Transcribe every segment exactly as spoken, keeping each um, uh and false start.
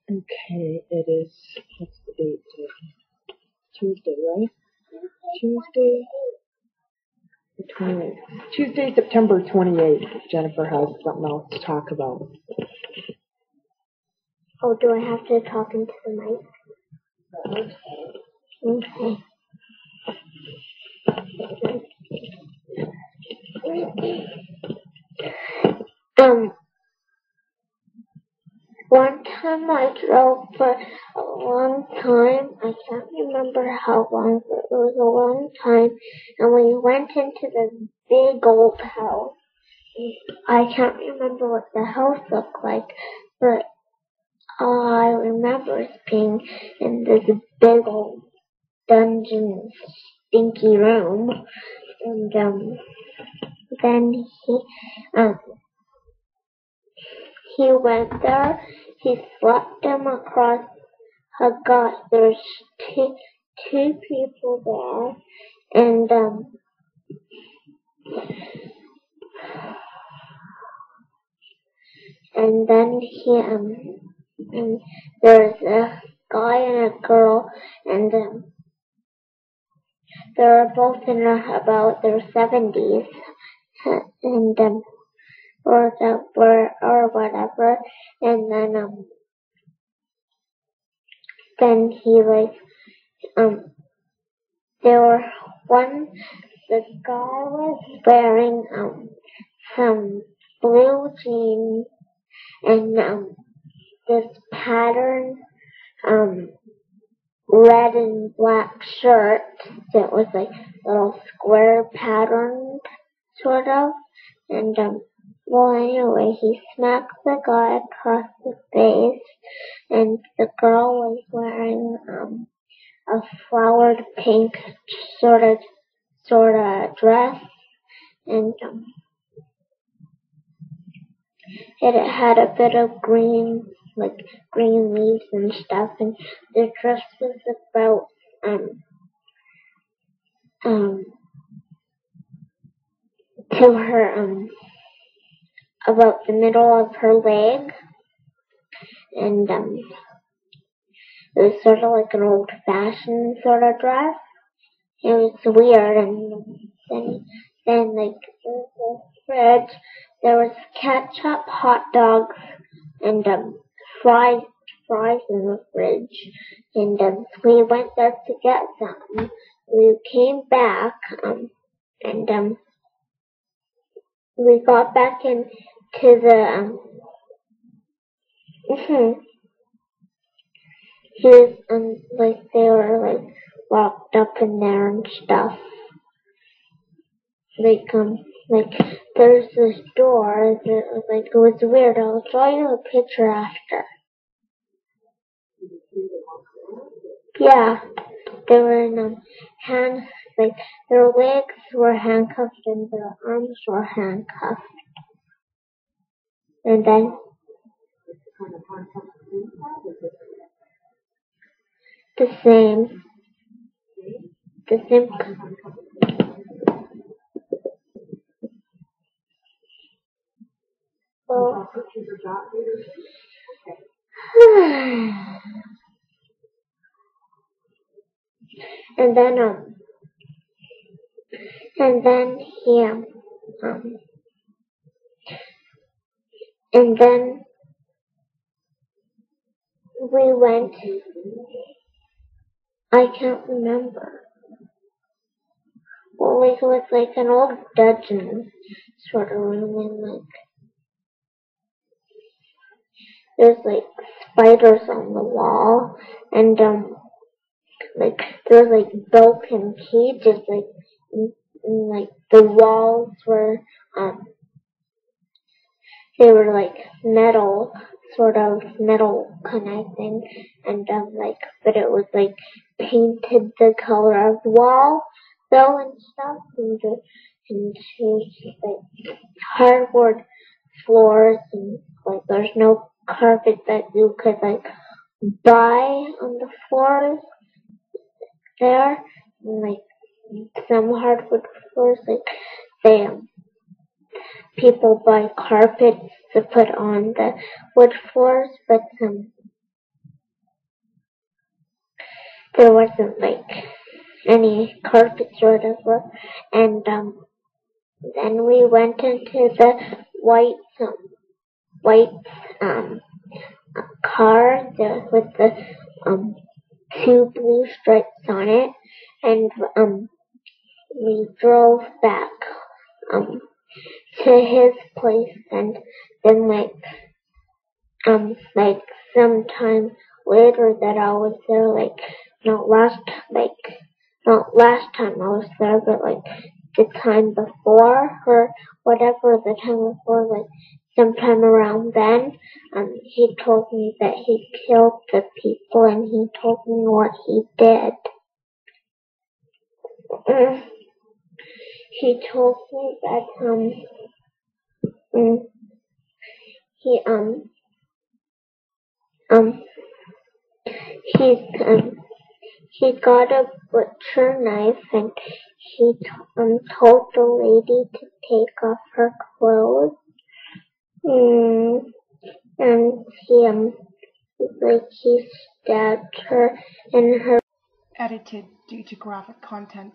Okay, it is, what's the date today? Tuesday, right? Tuesday, the twenty-eighth. Tuesday, September twenty-eighth. Jennifer has something else to talk about. Oh, do I have to talk into the mic? Okay. Um, one time I drove for a long time. I can't remember how long, but it was a long time. And we went into this big old house. I can't remember what the house looked like, but all I remember is being in this big old dungeon, stinky room. And um, then he um he went there. He slapped him across a gut. There's two two people there, and um. And then he um and there's a guy and a girl, and um they're both in about their seventies, and um or the or or whatever, and then um then he like um there were one the guy was wearing um some blue jeans and um this pattern um red and black shirt that was like little square patterned sort of, and um well anyway he smacked the guy across the face, and the girl was wearing um a flowered pink sort of sort of dress, and um it had a bit of green, like green leaves and stuff, and the dress was about um um to her um about the middle of her leg, and um it was sort of like an old fashioned sort of dress. It was weird, and then then like there was a fridge, there was ketchup, hot dogs, and um fries fries in the fridge, and um we went there to get some. We came back um and um we got back into the um he was um like they were like locked up in there and stuff. Like um like there's this door that like it was weird. I'll show you a picture after. Yeah. They were in um hand like their legs were handcuffed and their arms were handcuffed. And then the same the same well, and then um and then he um, um and then we went I can't remember. Well, like it was like an old dungeon sort of room, and like there's like spiders on the wall, and um like there was like broken cages, like and, and, like the walls were um they were like metal, sort of metal kind of thing, and um like but it was like painted the color of the wall though and stuff, and the, and it was just like hardwood floors, and like there's no carpet that you could like buy on the floors there, and like some hardwood floors like they um, people buy carpets to put on the wood floors, but um there wasn't like any carpets or whatever, and um, then we went into the white um, white um car the, with the um two blue stripes on it, and um we drove back um to his place, and then like um like sometime later that I was there, like not last like not last time I was there, but like the time before or whatever the time before, like sometime around then, um he told me that he killed the people, and he told me what he did. Mm. He told me that um mm, he um um he um he got a butcher knife, and he um told the lady to take off her clothes. Mm, and he um like he stabbed her in her. Edited due to graphic content.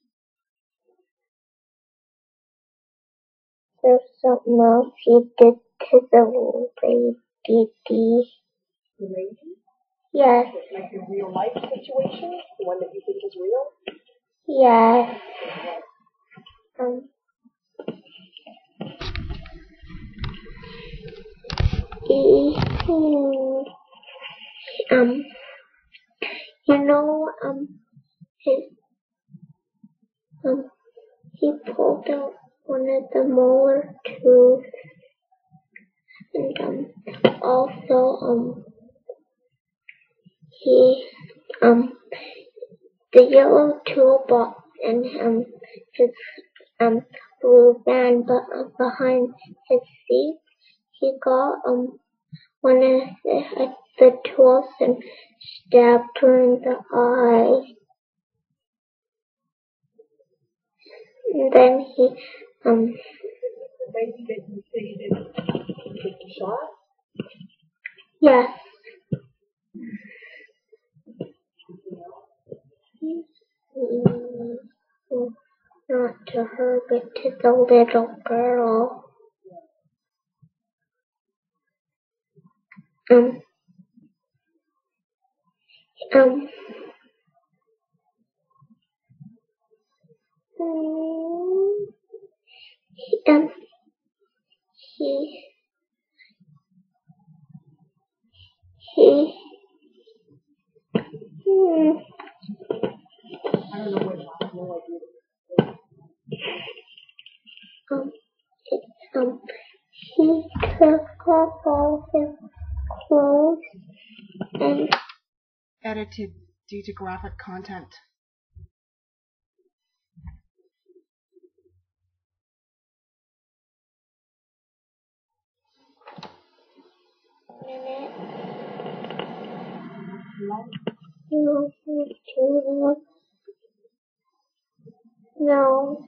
There's something else he did to the lady. The lady? Yes. Like a real life situation? The one that you think is real? Yes. Um. He, he, um. You know, um. His, um. He pulled out one of the molar tooth, and um. Also, um. He, um. The yellow toolbox and um his um blue van, but uh, behind his seat, he got um one of the, uh, the tools and stabbed her in the eye. And then he um The lady that you say you didn't take the shot? yes. Mm, not to her, but to the little girl. Um um. Mm, he, um he he hmm, I don't know what I have no idea. um um he took off all his clothes and Edited due to graphic content. minute. No, no, no.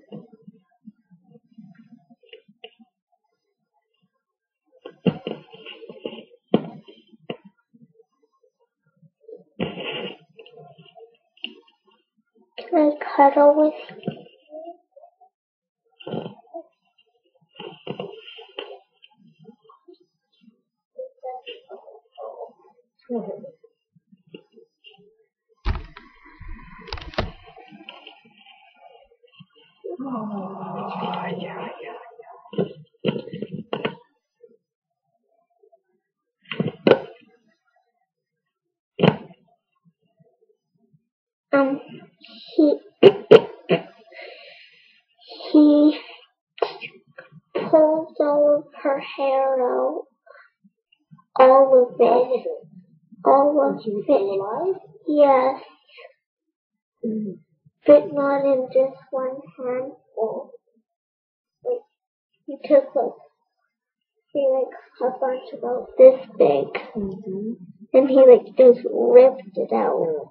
Can I cuddle with Oh, yeah, yeah. um he he pulls all of her hair out, all of it, all of She was still it. alive? Yes, Mm-hmm. but not in just one handful. Like he took like he like a bunch about this big, Mm-hmm. and he like just ripped it out.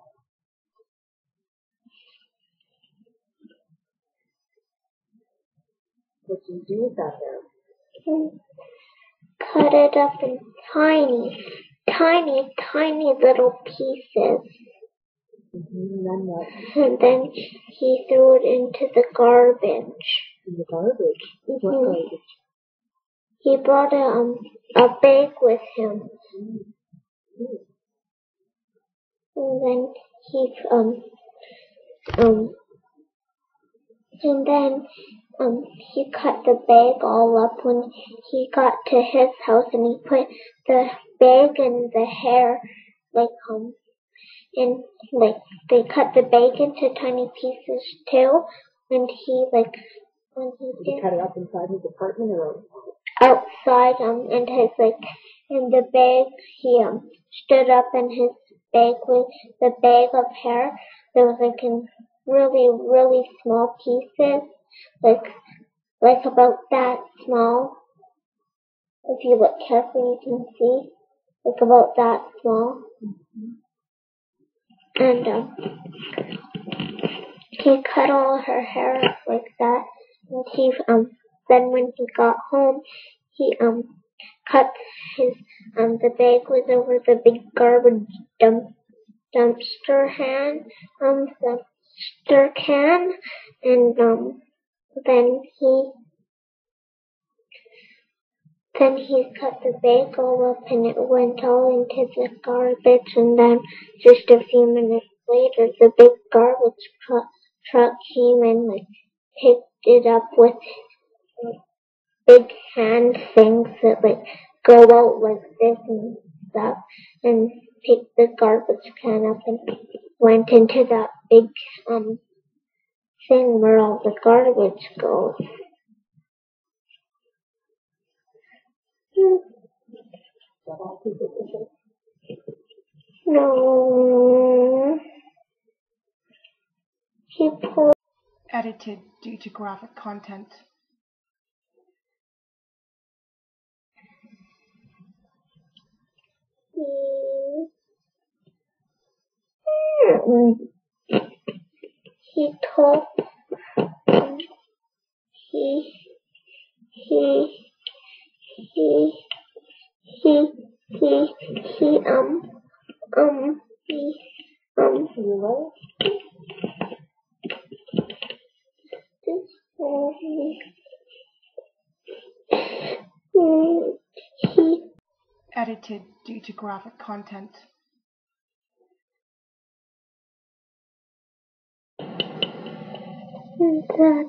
What do you do with that hair? And cut it up in tiny, tiny, tiny little pieces. Mm-hmm. And then what? And then he threw it into the garbage. In the garbage? Mm-hmm. What garbage? He brought a, um, a bag with him. Mm-hmm. And then he, um, um, and then, um, he cut the bag all up when he got to his house, and he put the bag and the hair, like, um, and, like, they cut the bag into tiny pieces too, and he, like, when he Did did he cut it up inside his apartment or? outside, um, and his, like, in the bag, he, um, stood up in his bag with the bag of hair. There was, like, in really, really small pieces, like, like about that small. If you look carefully, you can see, like, about that small. And, um, he cut all her hair up like that, and he, um, then when he got home, he, um, cut his, um, the bag was over the big garbage dump, dumpster hand, um, dumpster can, and, um, then he, then he cut the bag all up and it went all into the garbage, and then just a few minutes later, the big garbage truck, truck came and, like, picked it up with big hand things that, like, go out like this and stuff, and picked the garbage can up and went into that big, um, thing where all the garbage goes. No. He pulled. Edited due to graphic content. He, he told. He. He. He. He. He. He. Um. Um. He. Um. You This way. He. He. Edited due to graphic content. That's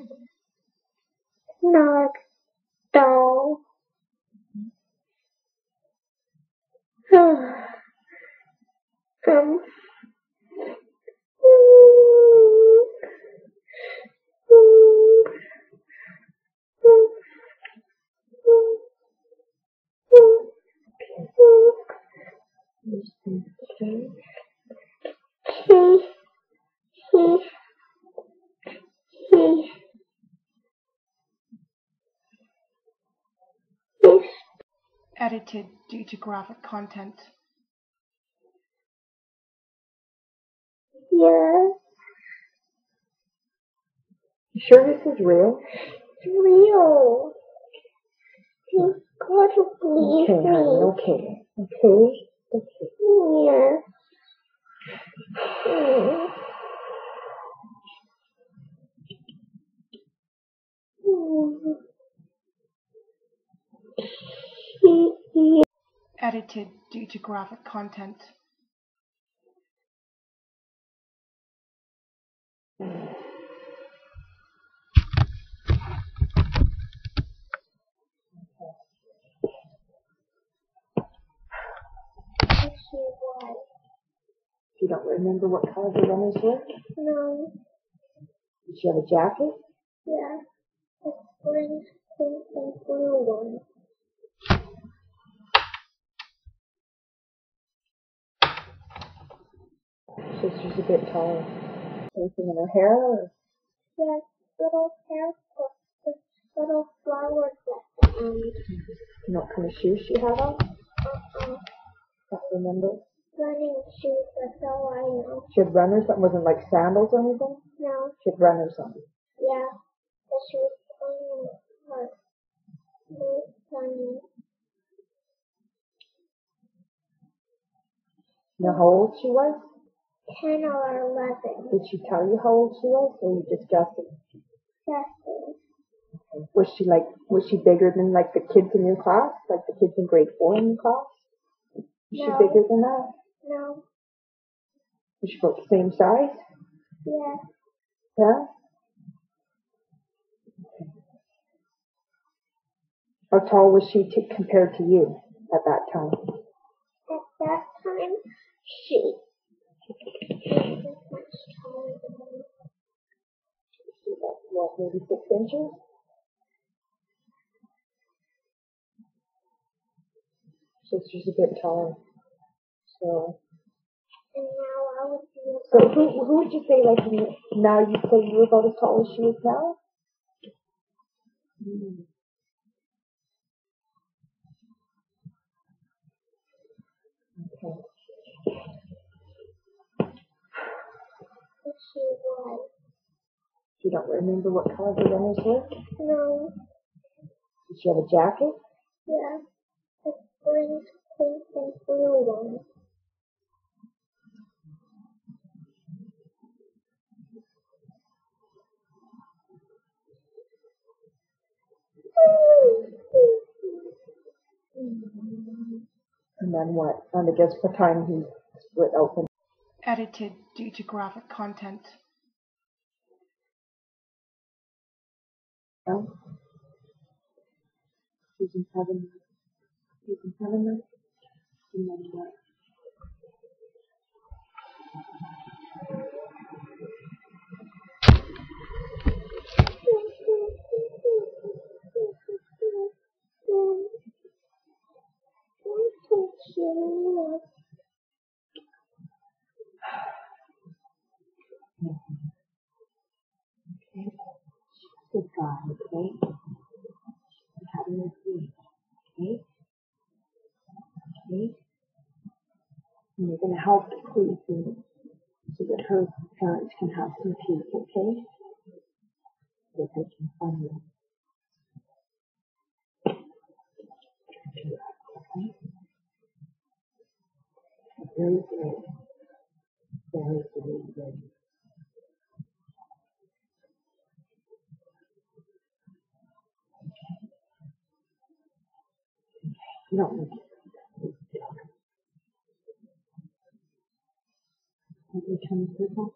not doll. um. Okay. He. He. He. He. Edited due to graphic content. Yeah. You sure this is real? It's real. You gotta believe Okay, me. honey, okay. Okay. Okay. Yeah. Mm. Mm. Edited due to graphic content. You don't remember what color the runners were? No. Did you have a jacket? Yeah. It's orange, pink, and blue one. Sister's a bit taller. Anything in her hair? Or? Yes, little hair clips, little flowers at the end. You know what kind of shoes she had on? Uh-uh. Can't remember. Running shoes, that's all I know. She had runners that wasn't like sandals or anything? No. She had runners on. Yeah. But she was playing in the park. It was funny. You know how old she was? ten or eleven. Did she tell you how old she was, or you just guessing? Guessing. Was she like, was she bigger than like the kids in your class? Like the kids in grade four in your class? Was No. she bigger than that? No. Was she about the same size? Yeah. Yeah? How tall was she to, compared to you at that time? At that time, she wasn't much taller than me. She was, what, maybe six inches? So she's a bit taller. So, And now I would be so who, who would you say, like, you, now you'd say you were about as tall as she is now? Mm. Okay. what she was. You don't remember what color her runners were? No. Did she have a jacket? Yeah. The green, pink, and blue one. And then what? And I guess what time he split open? Edited due to graphic content. Oh. Season seven. Season seven. And then what? Okay. Good guy, okay? Having a sleep, okay? Okay? And you're going to help sleep so that her parents can have some peace, okay? So that they can find you. Okay? Very good. Very, very good. You don't need to. Let me turn this off.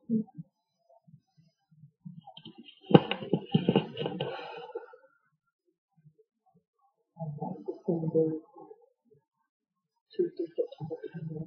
And that's the same day, Tuesday, September twentieth.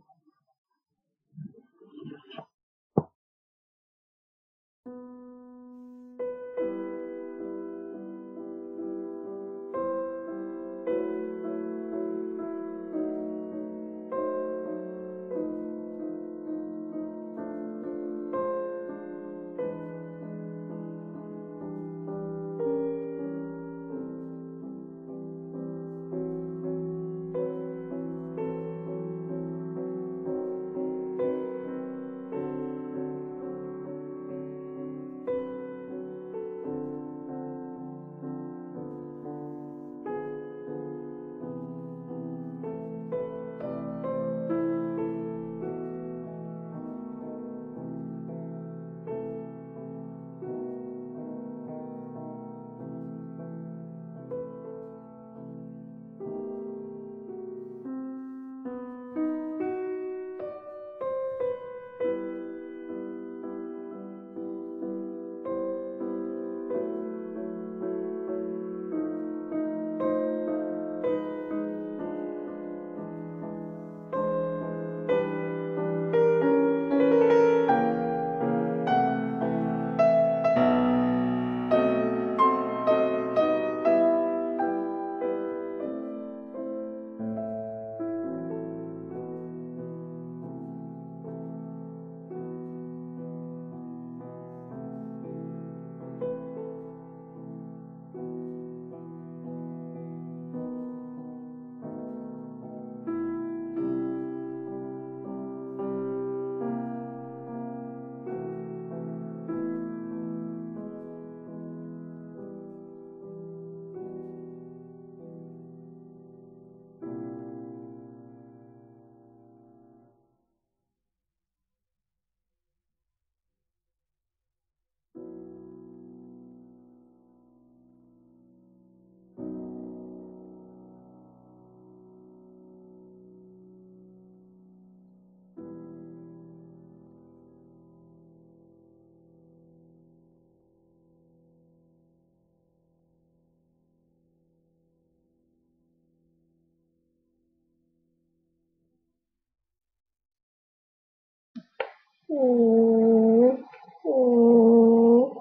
Hmm. Hmm.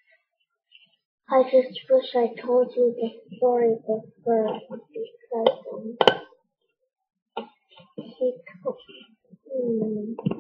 I just wish I told you the story before because um, he told, hmm.